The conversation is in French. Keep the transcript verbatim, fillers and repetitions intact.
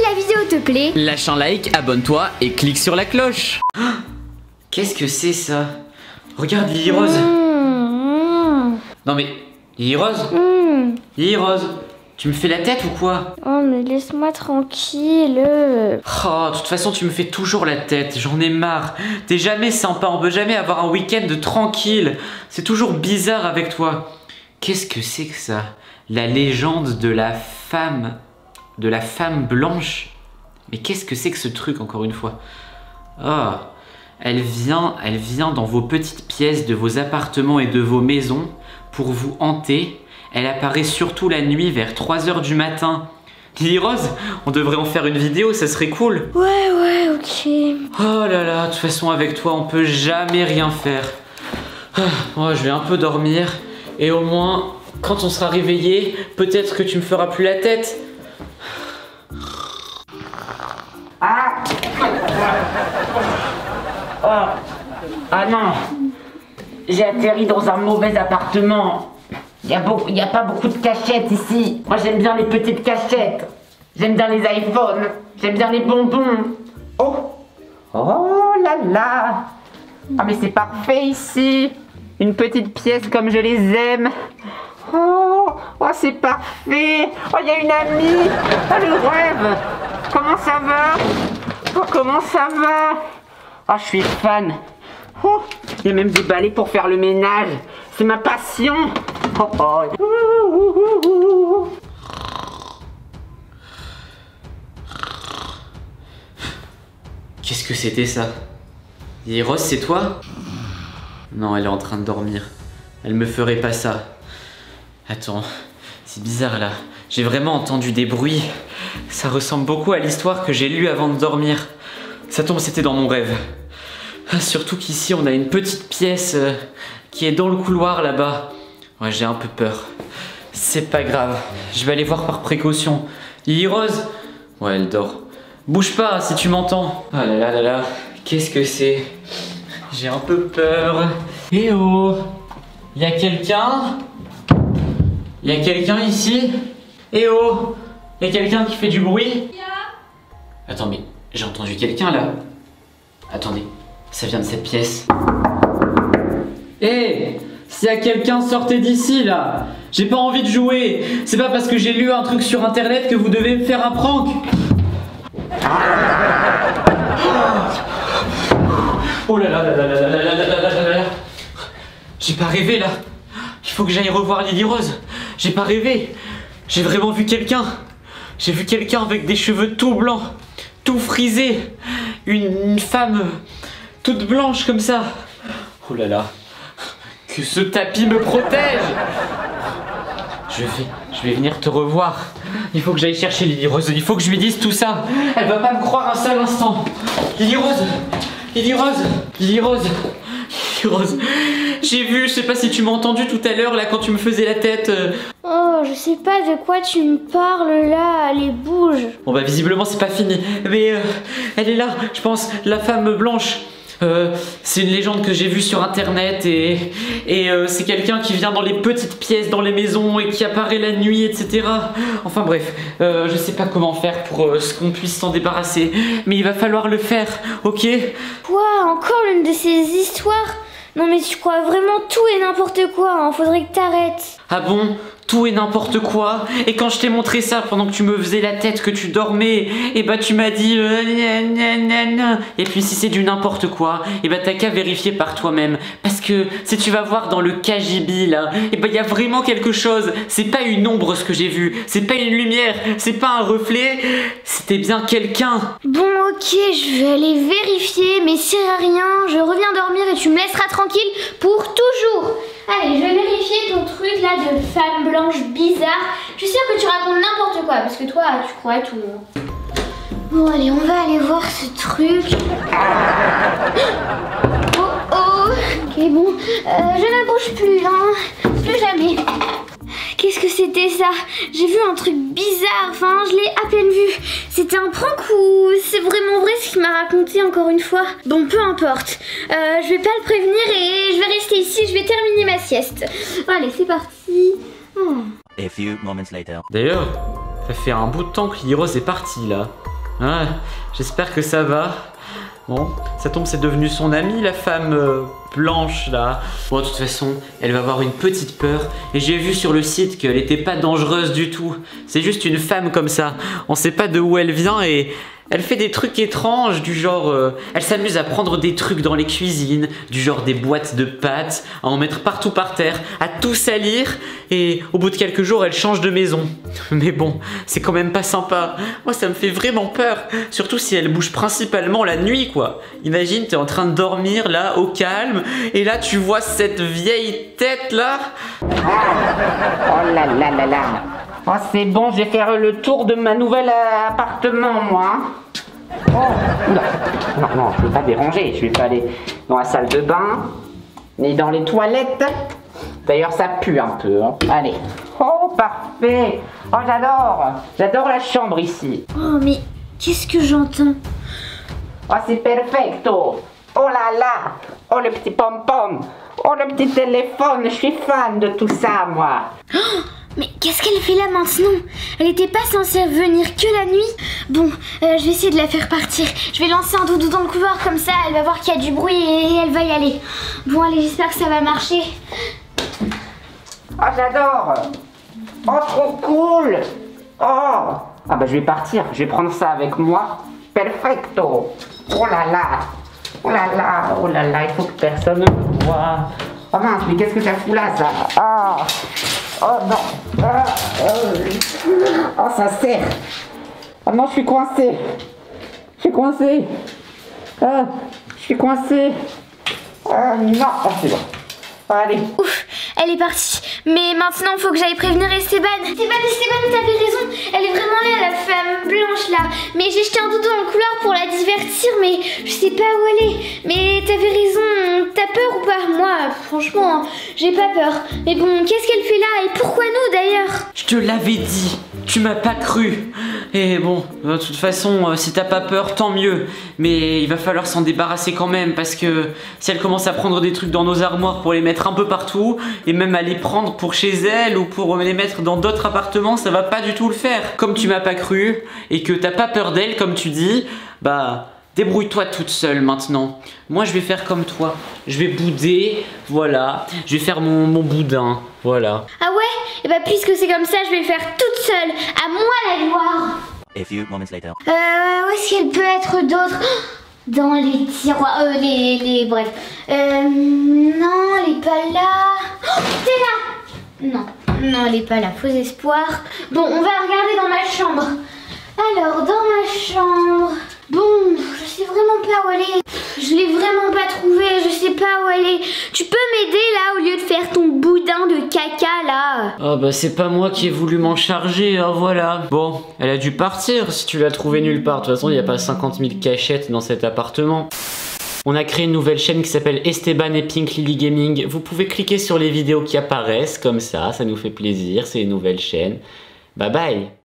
la vidéo te plaît, lâche un like, abonne-toi et clique sur la cloche. Qu'est-ce que c'est ça? Regarde Lily Rose. mmh. Non mais, Lily Rose Mmh. Lily Rose, tu me fais la tête ou quoi? Oh mais laisse-moi tranquille. Oh, de toute façon tu me fais toujours la tête, j'en ai marre. T'es jamais sympa, on peut jamais avoir un week-end tranquille. C'est toujours bizarre avec toi. Qu'est-ce que c'est que ça? La légende de la femme... De la femme blanche? Mais qu'est-ce que c'est que ce truc encore une fois? Oh, elle vient, elle vient dans vos petites pièces de vos appartements et de vos maisons pour vous hanter. Elle apparaît surtout la nuit vers trois heures du matin. Lily Rose, on devrait en faire une vidéo, ça serait cool. Ouais, ouais, ok. Oh là là, de toute façon avec toi on peut jamais rien faire. Ah, moi je vais un peu dormir et au moins quand on sera réveillé, peut-être que tu me feras plus la tête. Ah, oh. Ah non, j'ai atterri dans un mauvais appartement. Il n'y a, a pas beaucoup de cachettes ici. Moi j'aime bien les petites cachettes. J'aime bien les iPhones. J'aime bien les bonbons. Oh, oh là là. Ah mais c'est parfait ici. Une petite pièce comme je les aime. Oh, oh c'est parfait. Oh il y a une amie. Oh le rêve. Comment ça va? Oh comment ça va? Oh je suis fan. Oh, il y a même des balais pour faire le ménage. C'est ma passion. Oh, oh. Qu'est-ce que c'était ça? Lily Rose, c'est toi? Non, elle est en train de dormir. Elle me ferait pas ça. Attends, c'est bizarre là. J'ai vraiment entendu des bruits. Ça ressemble beaucoup à l'histoire que j'ai lue avant de dormir. Ça tombe, c'était dans mon rêve. Surtout qu'ici, on a une petite pièce euh, qui est dans le couloir là-bas. Ouais, j'ai un peu peur. C'est pas grave. Je vais aller voir par précaution. Lily Rose? Ouais, elle dort. Bouge pas si tu m'entends. Ah là là là là. Qu'est-ce que c'est? J'ai un peu peur. Eh oh! Y'a quelqu'un? Y'a quelqu'un ici? Eh oh! Y'a quelqu'un qui fait du bruit? Attends, mais j'ai entendu quelqu'un là. Attendez, ça vient de cette pièce. Eh hey, s'il y a quelqu'un, sortez d'ici là. J'ai pas envie de jouer. C'est pas parce que j'ai lu un truc sur internet que vous devez me faire un prank. Oh là là là là là là là là là là là là. J'ai pas rêvé là. Il faut que j'aille revoir Lily Rose. J'ai pas rêvé. J'ai vraiment vu quelqu'un. J'ai vu quelqu'un avec des cheveux tout blancs, tout frisés. Une, une femme toute blanche comme ça. Oh là là. Que ce tapis me protège. Je vais, je vais venir te revoir. Il faut que j'aille chercher Lily Rose. Il faut que je lui dise tout ça. Elle va pas me croire un seul instant. Lily Rose. Lily Rose. Lily Rose. Lily Rose. J'ai vu, je sais pas si tu m'as entendu tout à l'heure là quand tu me faisais la tête. Oh, je sais pas de quoi tu me parles là. Allez, bouge. Bon bah visiblement c'est pas fini. Mais euh, elle est là, je pense, la femme blanche. Euh, c'est une légende que j'ai vue sur internet et, et euh, c'est quelqu'un qui vient dans les petites pièces, dans les maisons et qui apparaît la nuit, et cetera. Enfin bref, euh, je sais pas comment faire pour euh, qu'on puisse s'en débarrasser, mais il va falloir le faire, ok? Quoi? Encore l'une de ces histoires? Non mais tu crois vraiment tout et n'importe quoi, hein. Faudrait que t'arrêtes. Ah bon? Tout et n'importe quoi? Et quand je t'ai montré ça pendant que tu me faisais la tête, que tu dormais, et bah tu m'as dit euh, gna, gna, gna, gna. Et puis si c'est du n'importe quoi, et bah t'as qu'à vérifier par toi-même. Parce que si tu vas voir dans le K G B là, et bah y a vraiment quelque chose. C'est pas une ombre ce que j'ai vu, c'est pas une lumière, c'est pas un reflet, c'était bien quelqu'un. Bon ok, je vais aller vérifier, mais si rien, je reviens dormir et tu me laisseras tranquille pour toujours. Allez, je vais vérifier ton truc là de femme blanche bizarre. Je suis sûre que tu racontes n'importe quoi, parce que toi, tu crois tout. Bon, allez, on va aller voir ce truc. Oh oh. Ok, bon, euh, je ne bouge plus, hein. Plus jamais. Qu'est-ce que c'était ça? J'ai vu un truc bizarre, enfin je l'ai à peine vu. C'était un prank ou c'est vraiment vrai ce qu'il m'a raconté encore une fois? Bon, peu importe. Euh, je vais pas le prévenir et je vais rester ici, je vais terminer ma sieste. Allez, c'est parti. Oh. A few moments later. D'ailleurs, ça fait un bout de temps que Lily Rose est partie là. Ah, j'espère que ça va. Bon, ça tombe, c'est devenu son amie, la femme euh, blanche là. Bon, de toute façon, elle va avoir une petite peur. Et j'ai vu sur le site qu'elle était pas dangereuse du tout. C'est juste une femme comme ça. On sait pas de où elle vient et elle fait des trucs étranges, du genre... Euh, elle s'amuse à prendre des trucs dans les cuisines, du genre des boîtes de pâtes, à en mettre partout par terre, à tout salir. Et au bout de quelques jours, elle change de maison. Mais bon, c'est quand même pas sympa. Moi, ça me fait vraiment peur. Surtout si elle bouge principalement la nuit, quoi. Imagine, t'es en train de dormir, là, au calme. Et là, tu vois cette vieille tête, là. Oh là là là là. Oh, c'est bon, je vais faire le tour de ma nouvel euh, appartement, moi. Oh, oula. Non, non, je ne vais pas déranger. Je vais pas aller dans la salle de bain, ni dans les toilettes. D'ailleurs, ça pue un peu. Hein. Allez. Oh, parfait. Oh, j'adore. J'adore la chambre ici. Oh, mais qu'est-ce que j'entends? Oh, c'est perfecto. Oh là là. Oh, le petit pom-pom. Oh, le petit téléphone. Je suis fan de tout ça, moi. Oh, mais qu'est-ce qu'elle fait là maintenant? Elle était pas censée venir que la nuit? Bon, euh, je vais essayer de la faire partir. Je vais lancer un doudou dans le couloir comme ça, elle va voir qu'il y a du bruit et elle va y aller. Bon, allez, j'espère que ça va marcher. Oh, j'adore. Oh, trop cool. Oh. Ah bah je vais partir, je vais prendre ça avec moi. Perfecto. Oh là là. Oh là là, oh là là, il faut que personne ne me voie. Oh mince, mais qu'est-ce que ça fout là, ça? Ah. Oh non. Ah, oh. Oh, ça serre. Oh non, je suis coincé. Je suis coincé. Ah, je suis coincé. Ah non. Oh, c'est bon. Allez. Ouf, elle est partie. Mais maintenant, il faut que j'aille prévenir Esteban. Esteban, Esteban, t'avais raison. Elle est vraiment là, la femme blanche là. Mais j'ai jeté un doudou dans le couloir pour la divertir, mais je sais pas où elle est. Mais t'avais raison. T'as peur ou pas? Moi, franchement, j'ai pas peur. Mais bon, qu'est-ce qu'elle fait là? Et pourquoi nous d'ailleurs? Je te l'avais dit, tu m'as pas cru. Et bon, de toute façon, euh, si t'as pas peur, tant mieux. Mais il va falloir s'en débarrasser quand même, parce que si elle commence à prendre des trucs dans nos armoires pour les mettre un peu partout, et même à les prendre pour chez elle ou pour les mettre dans d'autres appartements, ça va pas du tout le faire. Comme tu m'as pas cru, et que t'as pas peur d'elle, comme tu dis, bah... débrouille-toi toute seule maintenant. Moi je vais faire comme toi. Je vais bouder, voilà. Je vais faire mon, mon boudin, voilà. Ah ouais? Et bah puisque c'est comme ça, je vais le faire toute seule. À moi la gloire. A few moments later. Euh, où est-ce qu'elle peut être d'autre? Dans les tiroirs, euh, les, les, bref. Euh, non, elle est pas là. Oh, t'es là? Non, non, elle est pas là, faux espoir. Bon, on va regarder dans ma chambre. Alors, dans ma chambre... Bon, je sais vraiment pas où elle est. Je l'ai vraiment pas trouvée, je sais pas où elle est. Tu peux m'aider là au lieu de faire ton boudin de caca là? Oh bah c'est pas moi qui ai voulu m'en charger, hein, voilà. Bon, elle a dû partir si tu l'as trouvée nulle part. De toute façon, il n'y a pas cinquante mille cachettes dans cet appartement. On a créé une nouvelle chaîne qui s'appelle Esteban et Pink Lily Gaming. Vous pouvez cliquer sur les vidéos qui apparaissent comme ça, ça nous fait plaisir, c'est une nouvelle chaîne. Bye bye.